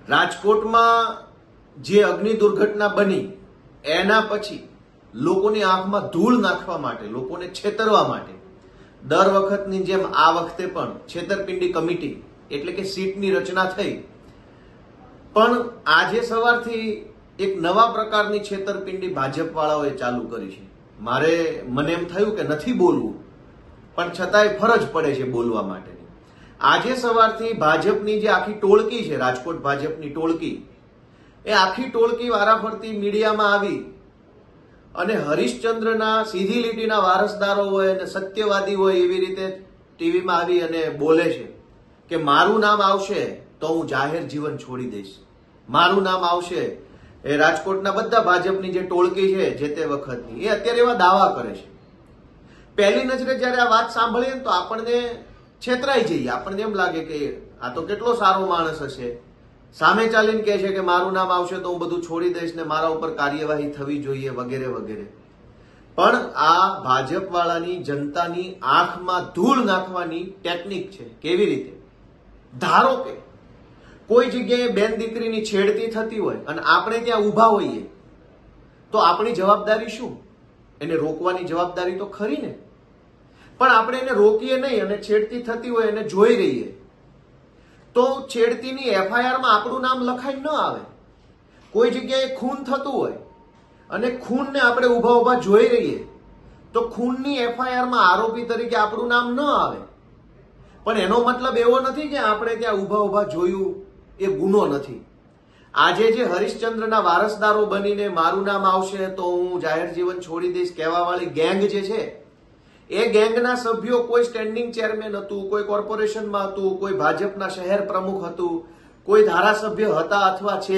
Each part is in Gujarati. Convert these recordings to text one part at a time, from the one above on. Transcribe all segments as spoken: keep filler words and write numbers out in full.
રાજકોટમાં જે અગ્નિ દુર્ઘટના બની એના પછી લોકોની આંખમાં ધૂળ નાખવા માટે, લોકોને છેતરવા માટે દર વખતની જેમ આ વખતે પણ છેતરપિંડી કમિટી એટલે કે સીટની રચના થઈ. પણ આજે સવારથી એક નવા પ્રકારની છેતરપિંડી ભાજપ વાળાઓએ ચાલુ કરી છે. મારે મને એમ થયું કે નથી બોલવું, પણ છતાંય ફરજ પડે છે બોલવા માટેની. આજે સવારથી ભાજપની જે આખી ટોળકી છે, રાજકોટ ભાજપની ટોળકી, એ આખી ટોળકી વારાફરતી મીડિયામાં આવી અને હરીશચંદ્રના સીધી લીટીના વારસદારો હોય અને સત્યવાદી હોય એવી રીતે ટીવીમાં આવી અને બોલે છે કે મારું નામ આવશે તો હું જાહેર જીવન છોડી દઈશ. મારું નામ આવશે. એ રાજકોટના બધા ભાજપની જે ટોળકી છે જે તે વખતની, એ અત્યારે એવા દાવા કરે છે. પહેલી નજરે જયારે આ વાત સાંભળીએ તો આપણને છેતરાઈ જઈએ. આપણને એમ લાગે કે આ તો કેટલો સારો માણસ હશે. સામે ચાલીને કહે છે કે મારું નામ આવશે તો હું બધું છોડી દઈશ ને મારા ઉપર કાર્યવાહી થવી જોઈએ વગેરે વગેરે. પણ આ ભાજપ વાળાની જનતાની આંખમાં ધૂળ નાખવાની ટેકનિક છે. કેવી રીતે? ધારો કે કોઈ જગ્યાએ બેન દીકરીની છેડતી થતી હોય અને આપણે ત્યાં ઉભા હોઈએ તો આપણી જવાબદારી શું? એને રોકવાની જવાબદારી તો ખરી ને. પણ આપણે એને રોકીએ નહીં અને છેડતી થતી હોય એને જોઈ રહીએ તો છેડતીની એફઆઈઆરમાં આપણું નામ લખાઈ ન આવે. કોઈ જગ્યાએ ખૂન થતું હોય અને ખૂનને આપણે ઉભા ઉભા જોઈ રહીએ તો ખૂનની એફઆઈઆરમાં આરોપી તરીકે આપણું નામ ન આવે. પણ એનો મતલબ એવો નથી કે આપણે ત્યાં ઉભા ઉભા જોયું એ ગુનો નથી. આજે જે હરીશચંદ્રના વારસદારો બનીને મારું નામ આવશે તો હું જાહેર જીવન છોડી દઈશ કહેવા વાળી ગેંગ જે છે, એ ગેંગના સભ્યો કોઈ સ્ટેન્ડિંગ ચેરમેન હતું, કોઈ કોર્પોરેશનમાં હતું, કોઈ ભાજપના શહેર પ્રમુખ હતું, કોઈ ધારાસભ્ય હતા અથવા છે.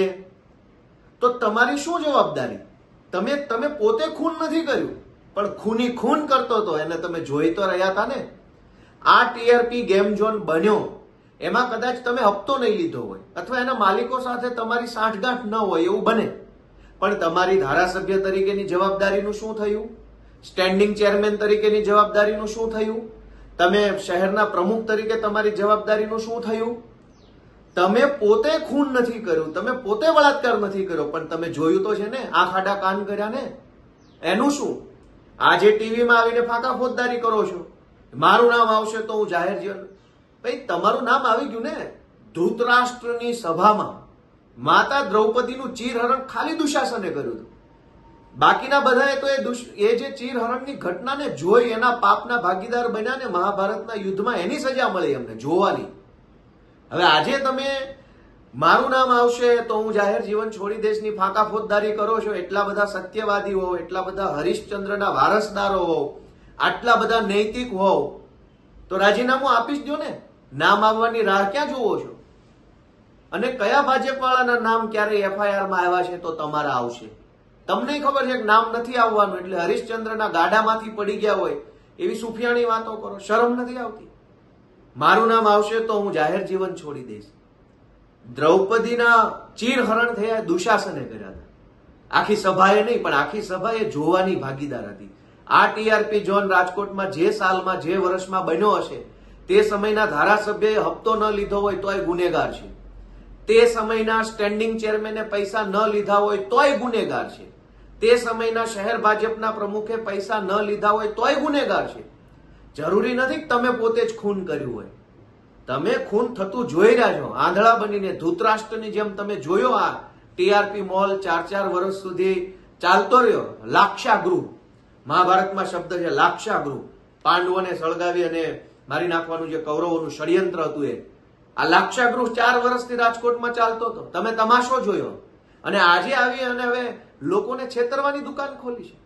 તો તમારી શું જવાબદારી? તમે તમે પોતે ખૂન નથી કર્યું, પણ ખૂની ખૂન કરતો હતો એને તમે જોઈ તો રહ્યા હતા ને. આ ટીઆરપી ગેમ ઝોન બન્યો એમાં કદાચ તમે હપ્તો નહીં લીધો હોય અથવા એના માલિકો સાથે તમારી સાંઠગાંઠ ન હોય એવું બને, પણ તમારી ધારાસભ્ય તરીકેની જવાબદારીનું શું થયું? સ્ટેન્ડિંગ ચેરમેન તરીકેની જવાબદારીનું શું થયું? તમે શહેરના પ્રમુખ તરીકે તમારી જવાબદારીનું શું થયું? તમે પોતે ખૂન નથી કર્યું, તમે પોતે બળાત્કાર નથી કર્યો, પણ તમે જોયું તો છે ને, આંખ આડા કાન કર્યા ને. એનું શું? આજે ટીવીમાં આવીને ફાંકા ફોજદારી કરો છો. મારું નામ આવશે તો હું જાહેર જીવન. ભાઈ તમારું નામ આવી ગયું ને. ધૃતરાષ્ટ્રની સભામાં માતા દ્રૌપદીનું ચીરહરણ ખાલી દુશાસને કર્યું હતું. બાકીના બધાએ તો એ જે ચીરહરણની ઘટનાને જોઈ એના પાપના ભાગીદાર બન્યા ને મહાભારતના યુદ્ધમાં એની સજા મળી એમને જોવાની. હવે આજે તમે મારું નામ આવશે તો હું જાહેર જીવન છોડી દઈશની ફાંકા ફોજદારી કરો છો. એટલા બધા સત્યવાદી હોવ, એટલા બધા હરીશચંદ્રના વારસદારો હોવ, આટલા બધા નૈતિક હોવ તો રાજીનામું આપી જ દો ને. નામ આવવાની રાહ ક્યાં જોવો છો? અને કયા ભાજપ વાળાના નામ ક્યારે એફઆઈઆરમાં આવ્યા છે તો તમારા આવશે? તમને ખબર છે કે નામ નથી આવવાનું એટલે હરીશચંદ્રના ગાડામાંથી પડી ગયા હોય એવી સુફિયાણી વાતો કરો. શરમ નથી આવતી? મારું નામ આવશે તો હું જાહેર જીવન છોડી દઈશ. દ્રૌપદીના ચીરહરણ થયા દુશાસને કર્યા હતા. આખી સભાએ નહીં પણ આખી સભાએ જોવાની ભાગીદાર હતી. આ ટીઆરપી ઝોન રાજકોટમાં જે સાલમાં જે વર્ષમાં બન્યો હશે તે સમયના ધારાસભ્યએ હપ્તો ન લીધો હોય તોય ગુનેગાર છે. તે સમયના સ્ટેન્ડિંગ ચેરમેને પૈસા ન લીધા હોય તોય ગુનેગાર છે. તે સમયના શહેર ભાજપના પ્રમુખે પૈસા ન લીધા હોય તોય ગુનેગાર છે. જરૂરી નથી કે તમે પોતે જ ખૂન કર્યું હોય. તમે ખૂન થતું જોઈ રહ્યા છો આંધળા બનીને. ધૃતરાષ્ટ્રની જેમ તમે જોયો આ ટીઆરપી મોલ ચાર ચાર વર્ષ સુધી ચાલતો રહ્યો. લાક્ષાગૃહ, મહાભારતમાં શબ્દ છે લાક્ષાગૃહ. પાંડવોને સળગાવી અને મારી નાખવાનું જે કૌરવોનું ષડયંત્ર હતું એ આ લાક્ષાગૃહ ચાર વર્ષથી રાજકોટમાં ચાલતો હતો. તમે તમાશો જોયો અને આજે આવી અને હવે લોકોને છેતરવાની દુકાન ખોલી છે.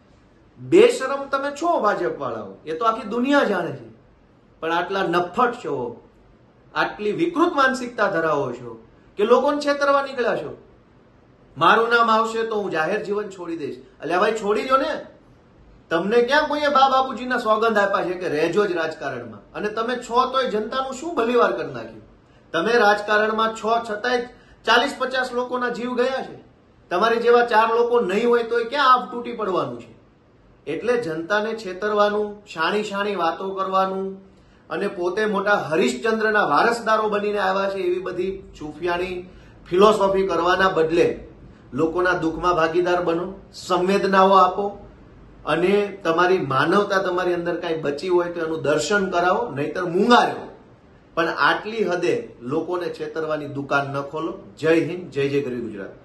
બેશરમ તમે છો ભાજપ વાળાઓ, એ તો આખી દુનિયા જાણે છે. પણ આટલા નફ્ફટ છો, આટલી વિકૃત માનસિકતા ધરાવો છો કે લોકોને છેતરવા નીકળ્યા છો. મારું નામ આવશે તો હું જાહેર જીવન છોડી દઈશ. એટલે ભાઈ છોડી દો ને. તમને ક્યાં કોઈએ બા બાપુજીના સોગંદ આપ્યા છે કે રહેજો જ રાજકારણમાં? અને તમે છો તોય જનતાનું શું ભલીવાર કરી નાખ્યું? તમે રાજકારણમાં છો છતાંય ચાલીસ પચાસ લોકોના જીવ ગયા છે. તમારી જેવા ચાર લોકો નહીં હોય તો ક્યાં આપ તૂટી પડવાનું છે? એટલે જનતાને છેતરવાનું, શાણી શાણી વાતો કરવાનું અને પોતે મોટા હરીશચંદ્રના વારસદારો બનીને આવ્યા છે એવી બધી ચૂફિયાણી ફિલોસોફી કરવાના બદલે લોકોના દુઃખમાં ભાગીદાર બનો, સંવેદનાઓ આપો અને તમારી માનવતા તમારી અંદર કાંઈ બચી હોય તો એનું દર્શન કરાવો, નહીતર મૂંગા રહો. પણ આટલી હદે લોકોને છેતરવાની દુકાન ન ખોલો. જય હિન્દ, જય જય ગરવી ગુજરાત.